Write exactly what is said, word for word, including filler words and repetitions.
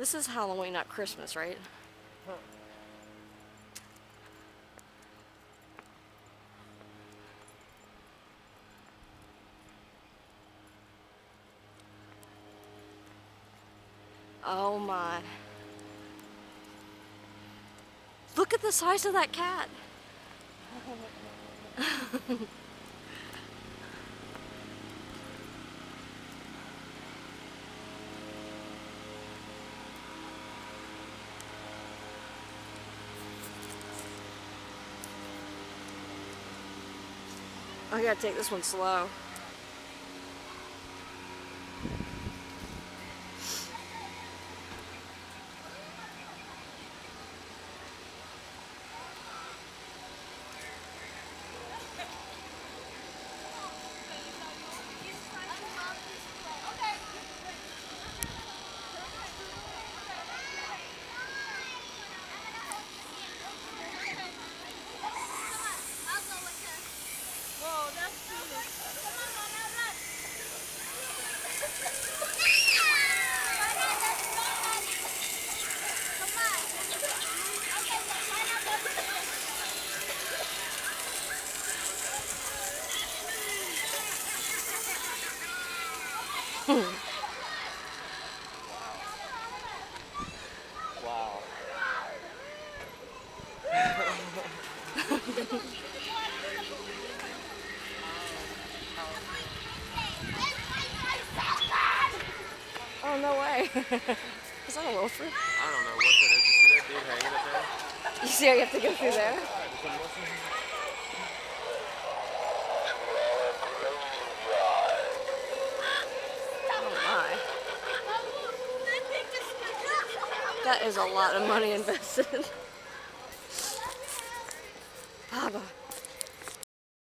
This is Halloween, not Christmas, right? Huh. Oh my. Look at the size of that cat. I gotta take this one slow. Wow. Oh, no way. Is that a loafer? I don't know what that is. You see that dude hanging up there? You see how you have to go through there? Oh my. That is a lot of money invested. Baba.